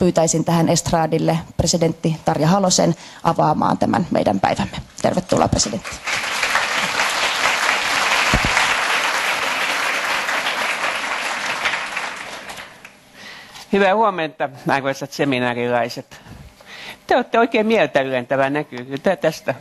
pyytäisin tähän estradille presidentti Tarja Halosen avaamaan tämän meidän päivämme. Tervetuloa presidentti. Hyvää huomenta, arvoisat seminaarilaiset. Te olette oikein mieltä ylentävää, näkyy tästä.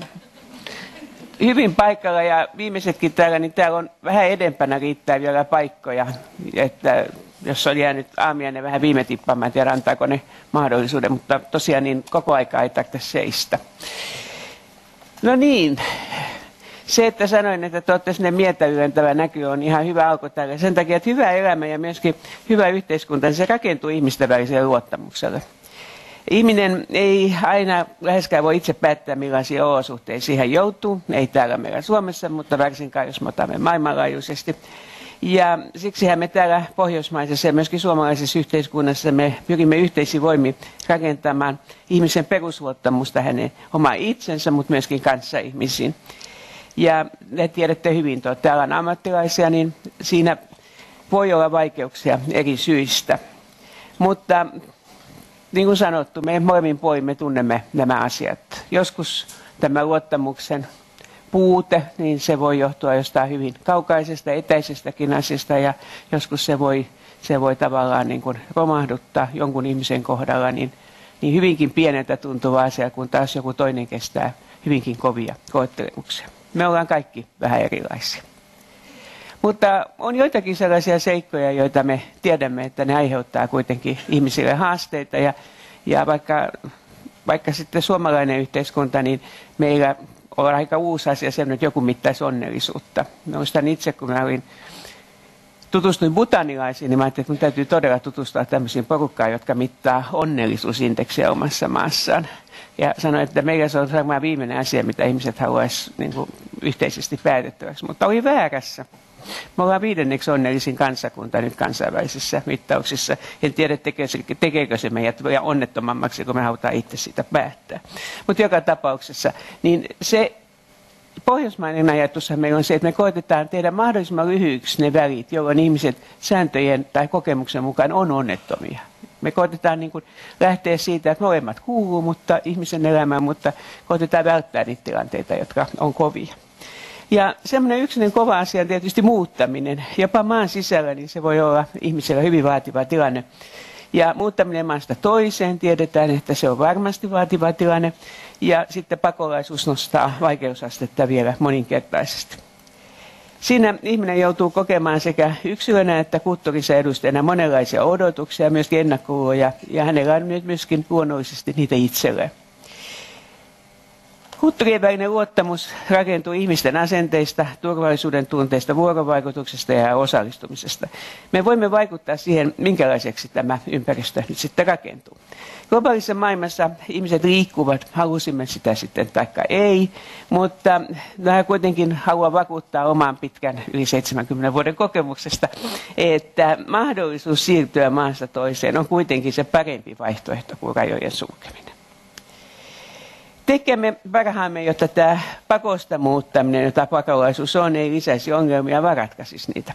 Hyvin paikalla ja viimeisetkin täällä, niin täällä on vähän edempänä riittää vielä paikkoja. Että jos on jäänyt aamiainen vähän viime tippaan, mä en tiedä antaako ne mahdollisuuden, mutta tosiaan niin koko aikaa ei tarvitse seistä. No niin, se, että sanoin, että te olette sinne mieltä ylentävä näky, on ihan hyvä alku tälle. Sen takia, että hyvä elämä ja myöskin hyvä yhteiskunta, niin se rakentuu ihmisten väliselle luottamukselle. Ihminen ei aina läheskään voi itse päättää, millaisia olosuhteisiin hän joutuu. Ei täällä meillä Suomessa, mutta varsinkaan jos me otamme maailmanlaajuisesti. Ja siksihän me täällä pohjoismaisessa ja myöskin suomalaisessa yhteiskunnassa me pyrimme yhteisiin voimiin rakentamaan ihmisen perusluottamusta hänen omaan itsensä, mutta myöskin kanssaihmisiin. Ja te tiedätte hyvin, että täällä on ammattilaisia, niin siinä voi olla vaikeuksia eri syistä. Mutta niin kuin sanottu, me molemmin puolin me tunnemme nämä asiat. Joskus tämä luottamuksen puute, niin se voi johtua jostain hyvin kaukaisesta, etäisestäkin asiasta, ja joskus se voi tavallaan niin kuin romahduttaa jonkun ihmisen kohdalla niin hyvinkin pieneltä tuntuva asia, kun taas joku toinen kestää hyvinkin kovia koettelemuksia. Me ollaan kaikki vähän erilaisia. Mutta on joitakin sellaisia seikkoja, joita me tiedämme, että ne aiheuttaa kuitenkin ihmisille haasteita. Ja vaikka sitten suomalainen yhteiskunta, niin meillä on aika uusi asia se, että joku mittaisi onnellisuutta. Muistan itse, kun mä tutustuin bhutanilaisiin, niin mä ajattelin, että mun täytyy todella tutustua tämmöisiin porukkaan, jotka mittaa onnellisuusindeksiä omassa maassaan. Ja sanoin, että meillä se on varmaan viimeinen asia, mitä ihmiset haluaisivat niin kuin yhteisesti päätettäväksi. Mutta oli väärässä. Me ollaan 5. onnellisin kansakunta nyt kansainvälisissä mittauksissa. En tiedä, tekeekö se meidät onnettomammaksi, kun me halutaan itse siitä päättää. Mutta joka tapauksessa, niin se pohjoismainen ajatushan meillä on se, että me koetetaan tehdä mahdollisimman lyhyiksi ne välit, jolloin ihmiset sääntöjen tai kokemuksen mukaan on onnettomia. Me koetetaan niin kuin lähteä siitä, että molemmat kuuluu mutta ihmisen elämään, mutta koetetaan välttää niitä tilanteita, jotka on kovia. Ja semmoinen yksinen kova asia on tietysti muuttaminen. Jopa maan sisällä niin se voi olla ihmisellä hyvin vaativa tilanne. Ja muuttaminen maasta toiseen tiedetään, että se on varmasti vaativa tilanne. Ja sitten pakolaisuus nostaa vaikeusastetta vielä moninkertaisesti. Siinä ihminen joutuu kokemaan sekä yksilönä että kulttuurisen edustajana monenlaisia odotuksia, myöskin ennakkoluuloja, ja hänellä on myöskin luonnollisesti niitä itselleen. Kulttuurien välinen luottamus rakentuu ihmisten asenteista, turvallisuuden tunteista, vuorovaikutuksesta ja osallistumisesta. Me voimme vaikuttaa siihen, minkälaiseksi tämä ympäristö nyt sitten rakentuu. Globaalissa maailmassa ihmiset liikkuvat, halusimme sitä sitten taikka ei, mutta kuitenkin haluan vakuuttaa oman pitkän yli 70 vuoden kokemuksesta, että mahdollisuus siirtyä maasta toiseen on kuitenkin se parempi vaihtoehto kuin rajojen sulkeminen. Tekemme parhaamme, jotta tämä pakosta muuttaminen, jota pakolaisuus on, ei lisäisi ongelmia, vaan ratkaisisi niitä.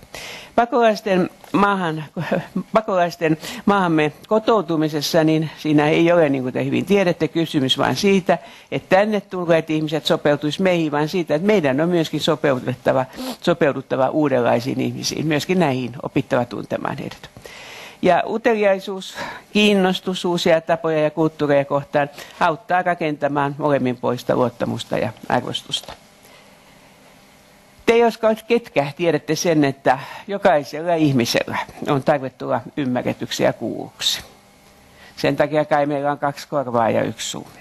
Pakolaisten maahamme kotoutumisessa, niin siinä ei ole, niin kuin te hyvin tiedätte, kysymys vaan siitä, että tänne tulleet ihmiset sopeutuisi meihin, vaan siitä, että meidän on myöskin sopeuduttava uudenlaisiin ihmisiin, myöskin näihin opittava tuntemaan heidät. Ja uteliaisuus, kiinnostus uusia tapoja ja kulttuureja kohtaan auttaa rakentamaan molemminpuolista luottamusta ja arvostusta. Te, jotka ketkä tiedätte sen, että jokaisella ihmisellä on tarve tulla ymmärretyksi ja kuulluksi. Sen takia kai meillä on 2 korvaa ja 1 suu.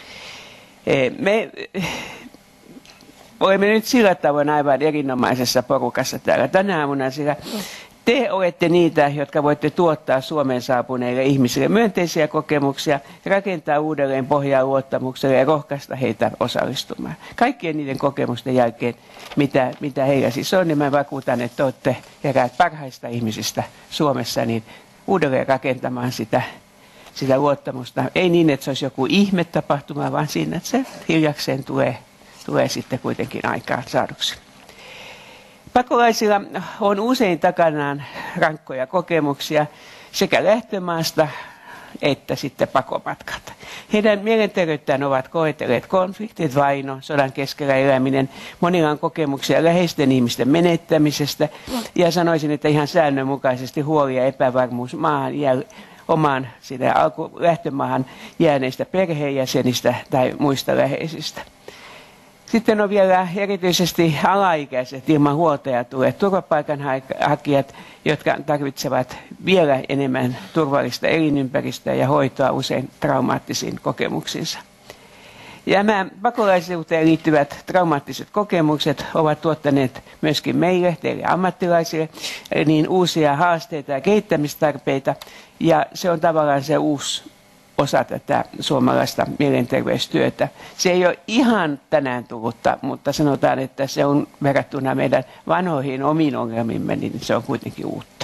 Me olemme nyt sillä tavoin aivan erinomaisessa porukassa täällä tänä aamuna, sillä te olette niitä, jotka voitte tuottaa Suomeen saapuneille ihmisille myönteisiä kokemuksia, rakentaa uudelleen pohjaa luottamukselle ja rohkaista heitä osallistumaan. Kaikkien niiden kokemusten jälkeen, mitä heillä siis on, niin mä vakuutan, että olette eräät parhaista ihmisistä Suomessa niin uudelleen rakentamaan sitä luottamusta. Ei niin, että se olisi joku ihme tapahtuma, vaan siinä, että se hiljakseen tulee sitten kuitenkin aikaan saaduksi. Pakolaisilla on usein takanaan rankkoja kokemuksia sekä lähtömaasta että sitten pakomatkat. Heidän mielenterveyttään ovat koetelleet konfliktit, vaino, sodan keskellä eläminen. Monilla on kokemuksia läheisten ihmisten menettämisestä ja sanoisin, että ihan säännönmukaisesti huoli ja epävarmuus omaan lähtömaahan jääneistä perheenjäsenistä tai muista läheisistä. Sitten on vielä erityisesti alaikäiset ilman huoltajaa tulleet turvapaikanhakijat, jotka tarvitsevat vielä enemmän turvallista elinympäristöä ja hoitoa usein traumaattisiin kokemuksiinsa. Ja nämä pakolaisuuteen liittyvät traumaattiset kokemukset ovat tuottaneet myöskin meille, teille ammattilaisille, niin uusia haasteita ja kehittämistarpeita. Ja se on tavallaan se uusi osa tätä suomalaista mielenterveystyötä. Se ei ole ihan tänään tullutta, mutta sanotaan, että se on verrattuna meidän vanhoihin omiin ongelmimme, niin se on kuitenkin uutta.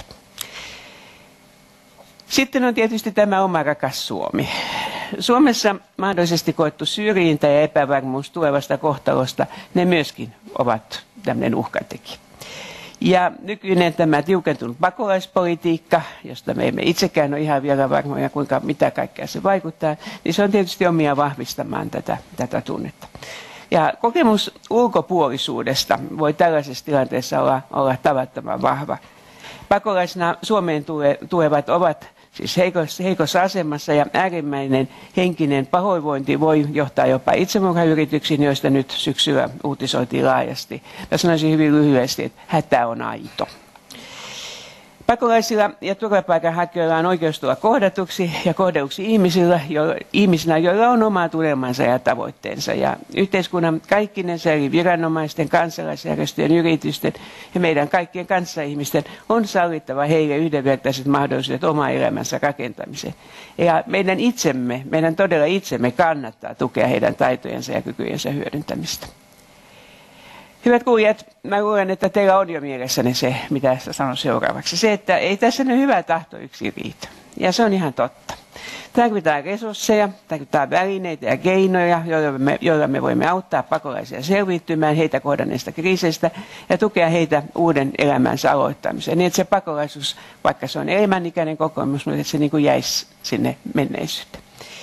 Sitten on tietysti tämä oma rakas Suomi. Suomessa mahdollisesti koettu syrjintä ja epävarmuus tulevasta kohtalosta, ne myöskin ovat tämmöinen uhkatekijä. Ja nykyinen tämä tiukentunut pakolaispolitiikka, josta me emme itsekään ole ihan vielä varmoja, mitä kaikkea se vaikuttaa, niin se on tietysti omia vahvistamaan tätä tunnetta. Ja kokemus ulkopuolisuudesta voi tällaisessa tilanteessa olla tavattoman vahva. Pakolaisina Suomeen tulevat ovat siis heikossa asemassa ja äärimmäinen henkinen pahoinvointi voi johtaa jopa itsemurhayrityksiin, joista nyt syksyllä uutisoitiin laajasti. Mä sanoisin hyvin lyhyesti, että hätä on aito. Pakolaisilla ja turvapaikanhakijoilla on oikeus tulla kohdatuksi ja kohdelluksi ihmisinä, joilla on oma tunnelmansa ja tavoitteensa. Ja yhteiskunnan kaikkinensa eli viranomaisten, kansalaisjärjestöjen, yritysten ja meidän kaikkien kanssaihmisten on sallittava heille yhdenvertaiset mahdollisuudet oman elämänsä rakentamiseen. Ja meidän todella itsemme kannattaa tukea heidän taitojensa ja kykyjensä hyödyntämistä. Hyvät kuulijat, mä luulen, että teillä on jo mielessäni se, mitä sanon seuraavaksi. Se, että ei tässä nyt hyvä tahto yksin riitä. Ja se on ihan totta. Tarvitaan resursseja, tarvitaan välineitä ja keinoja, joilla me voimme auttaa pakolaisia selviytymään heitä kohdanneista kriiseistä ja tukea heitä uuden elämänsä aloittamiseen. Niin, että se pakolaisuus, vaikka se on elämänikäinen kokemus, mutta että se niin kuin jäisi sinne menneisyyteen.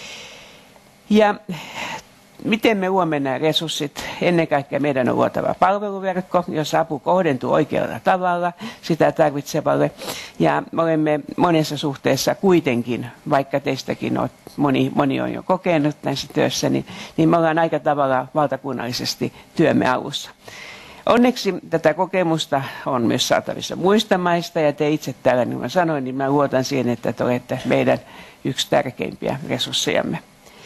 Ja miten me luomme nämä resurssit? Ennen kaikkea meidän on luotava palveluverkko, jossa apu kohdentuu oikealla tavalla sitä tarvitsevalle. Ja me olemme monessa suhteessa kuitenkin, vaikka teistäkin moni on jo kokenut näissä työssä, niin me ollaan aika tavalla valtakunnallisesti työmme alussa. Onneksi tätä kokemusta on myös saatavissa muista maista ja te itse täällä, niin kuin sanoin, niin mä luotan siihen, että te olette meidän yksi tärkeimpiä resurssejamme.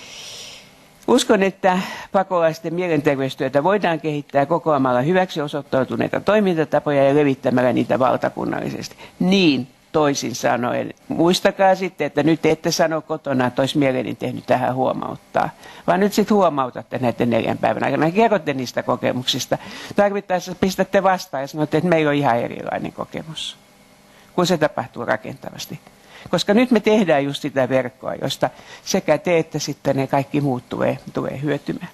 Uskon, että pakolaisten mielenterveystyötä voidaan kehittää kokoamalla hyväksi osoittautuneita toimintatapoja ja levittämällä niitä valtakunnallisesti. Niin, toisin sanoen. Muistakaa sitten, että nyt ette sano kotona, että olisi mieleni tehnyt tähän huomauttaa, vaan nyt sitten huomautatte näiden 4 päivän aikana. Kerrotte niistä kokemuksista. Tarvittaessa pistätte vastaan ja sanotte, että meillä on ihan erilainen kokemus, kun se tapahtuu rakentavasti. Koska nyt me tehdään just sitä verkkoa, josta sekä te että sitten ne kaikki muut tulee hyötymään.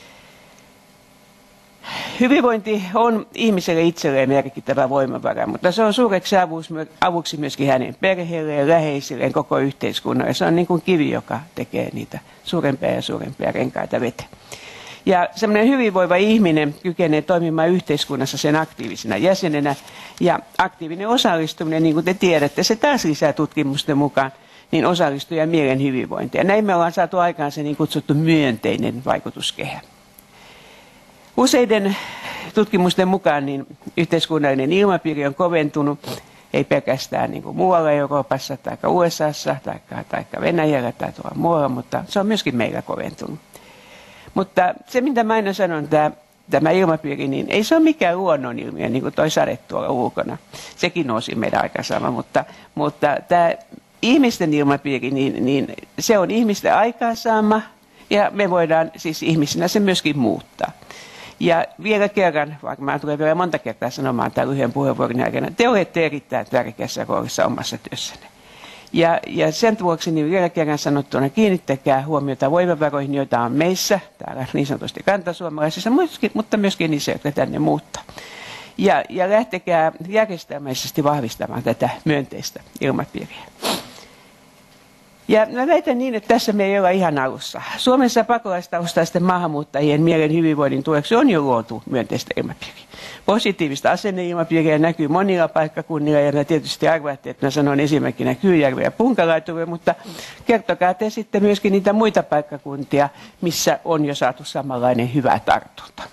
Hyvinvointi on ihmiselle itselleen merkittävä voimavara, mutta se on suureksi avuksi myöskin hänen perheelleen, läheisilleen, koko yhteiskunnalle. Se on niin kuin kivi, joka tekee niitä suurempia ja suurempia renkaita veteen. Ja semmoinen hyvinvoiva ihminen kykenee toimimaan yhteiskunnassa sen aktiivisena jäsenenä. Ja aktiivinen osallistuminen, niin kuin te tiedätte, se taas lisää tutkimusten mukaan niin osallistujan mielen hyvinvointia. Näin me ollaan saatu aikaan se niin kutsuttu myönteinen vaikutuskehä. Useiden tutkimusten mukaan niin yhteiskunnallinen ilmapiiri on koventunut, ei pelkästään niin kuin muualla Euroopassa tai USAssa tai Venäjällä tai tuolla muualla, mutta se on myöskin meillä koventunut. Mutta se, mitä mä aina sanon, tämä ilmapiiri, niin ei se ole mikään luonnonilmiö, niin kuin toi sade tuolla ulkona. Sekin nousi meidän aikaisemmin, mutta tämä ihmisten ilmapiiri, niin se on ihmisten aikaansaama, ja me voidaan siis ihmisinä se myöskin muuttaa. Ja vielä kerran, vaikka mä tulen vielä monta kertaa sanomaan tämän lyhyen puheenvuoron aikana, te olette erittäin tärkeässä roolissa omassa työssänne. Ja sen vuoksi niin vielä kerran sanottuna kiinnittäkää huomiota voimavaroihin, joita on meissä, täällä niin sanotusti kantasuomalaisissa, mutta myöskin niissä, jotka tänne muuttaa. Ja lähtekää järjestelmällisesti vahvistamaan tätä myönteistä ilmapiiriä. Ja mä väitän niin, että tässä me ei olla ihan alussa. Suomessa pakolaistaustaisten maahanmuuttajien mielen hyvinvoinnin tueksi on jo luotu myönteistä ilmapiiriä. Positiivista asenneilmapiiriä näkyy monilla paikkakunnilla, ja mä tietysti arvaatte, että mä sanon esimerkkinä Kyyjärveä ja Punkalaituria, mutta kertokaa te sitten myöskin niitä muita paikkakuntia, missä on jo saatu samanlainen hyvä tartunta.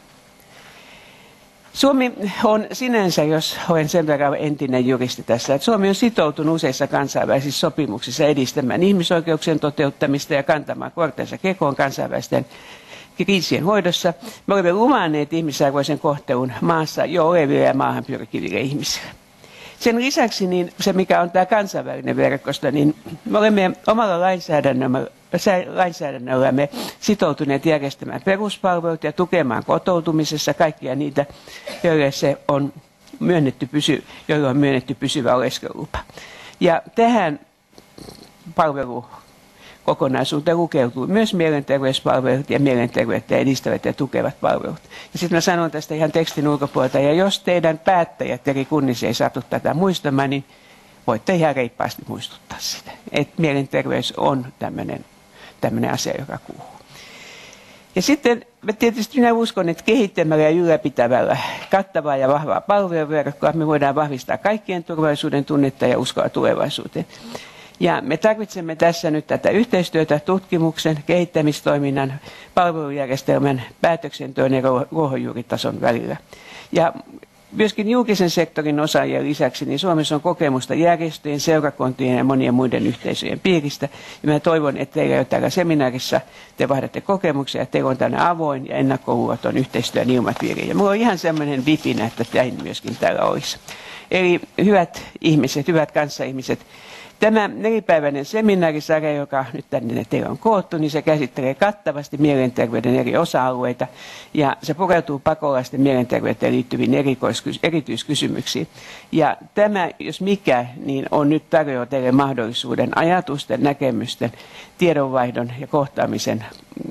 Suomi on sinänsä, jos olen sen verran entinen juristi tässä, että Suomi on sitoutunut useissa kansainvälisissä sopimuksissa edistämään ihmisoikeuksien toteuttamista ja kantamaan kortensa kekoon kansainvälisten kriisien hoidossa. Me olemme luvanneet ihmisarvoisen kohtelun maassa jo oleville ja maahan pyrkiville ihmisille. Sen lisäksi niin se, mikä on tämä kansainvälinen verkosto, niin me olemme omalla lainsäädännöllämme sitoutuneet järjestämään peruspalvelut ja tukemaan kotoutumisessa kaikkia niitä, joille on myönnetty pysyvä oleskelulupa. Ja tähän palvelukokonaisuuteen lukeutuu myös mielenterveyspalvelut ja mielenterveyttä edistävät ja tukevat palvelut. Ja sitten mä sanon tästä ihan tekstin ulkopuolelta, ja jos teidän päättäjät eri kunnissa ei saatu tätä muistamaan, niin voitte ihan reippaasti muistuttaa sitä, että mielenterveys on tämmöinen asia, joka kuuluu. Ja sitten tietysti minä uskon, että kehittämällä ja ylläpitävällä kattavaa ja vahvaa palveluverkkoa me voidaan vahvistaa kaikkien turvallisuuden tunnetta ja uskoa tulevaisuuteen. Ja me tarvitsemme tässä nyt tätä yhteistyötä tutkimuksen, kehittämistoiminnan, palvelujärjestelmän, päätöksenteon ja ruohonjuuritason välillä. Ja myöskin julkisen sektorin osaajien lisäksi niin Suomessa on kokemusta järjestöjen, seurakuntien ja monien muiden yhteisöjen piiristä. Ja mä toivon, että teillä jo täällä seminaarissa te vaihdatte kokemuksia, että teillä on tänne avoin ja ennakkoluuloton yhteistyön ilmapiiri. Ja mulla on ihan semmoinen vipinä, että näin myöskin täällä olisi. Eli hyvät ihmiset, hyvät kanssaihmiset, tämä 4-päiväinen seminaarisarja, joka nyt tänne teillä on koottu, niin se käsittelee kattavasti mielenterveyden eri osa-alueita ja se pureutuu pakolaisten mielenterveyteen liittyviin erityiskysymyksiin. Ja tämä, jos mikä, niin on nyt tarjoaa teille mahdollisuuden ajatusten, näkemysten, tiedonvaihdon ja kohtaamisen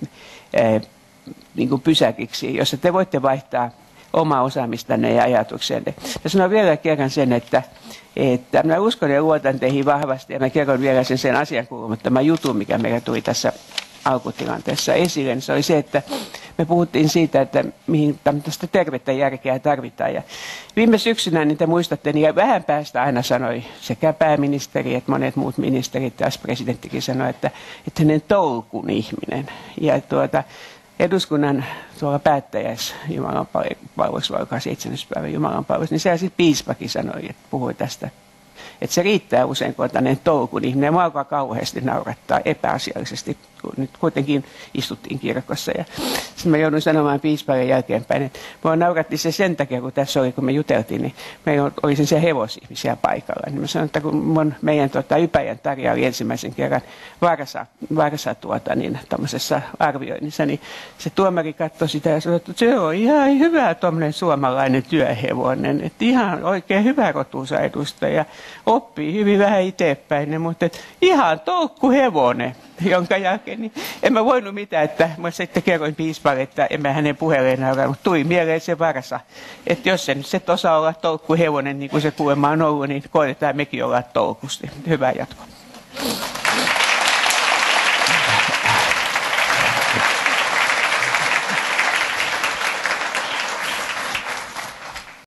niin kuin pysäkiksi, jossa te voitte vaihtaa omaa osaamistanne ja ajatuksenne. Ja sanon vielä kerran sen, että minä uskon ja luotan teihin vahvasti, ja mä kerron vielä sen asiankuulumattoman jutun, mikä meillä tuli tässä alkutilanteessa esille. Niin se oli se, että me puhuttiin siitä, että mihin tämmöistä tervettä järkeä tarvitaan. Ja viime syksynä, niin te muistatte, niin vähän päästä aina sanoi sekä pääministeri että monet muut ministerit, ja presidenttikin sanoi, että hänen tolkun ihminen. Ja eduskunnan tuolla päättäjässä Jumalanpalvelus, vai 7. päivä Jumalanpalvelus, niin siellä sitten piispakin sanoi, että puhui tästä, että se riittää usein, kun on tämmöinen toukun ihminen. Mua alkaa kauheasti naurattaa epäasiallisesti, kun nyt kuitenkin istuttiin kirkossa. Ja sitten mä joudun sanomaan piispaiden jälkeenpäin, että mua nauratti se sen takia, kun tässä oli, kun me juteltiin, niin meillä oli sen hevosihmisiä paikalla. Niin mä sanoin, että kun meidän Ypäjän Tarja oli ensimmäisen kerran Varsa niin tämmöisessä arvioinnissa, niin se tuomari katsoi sitä ja sanoi, että se on ihan hyvä tuommoinen suomalainen työhevonen, että ihan oikein hyvä rotuunsa edustaja, oppii hyvin vähän itsepäin, mutta ihan toukkuhevonen, jonka jälkeen niin en mä voinut mitään, että mä sitten kerroin piispalle, että en mä hänen puheelleen nauraa, mutta tuli mieleen se Varsa, että jos se nyt se osaa olla toukkuhevonen, niin kuin se kuulemma on ollut, niin koetetaan mekin olla toukusti. Hyvää jatkoa.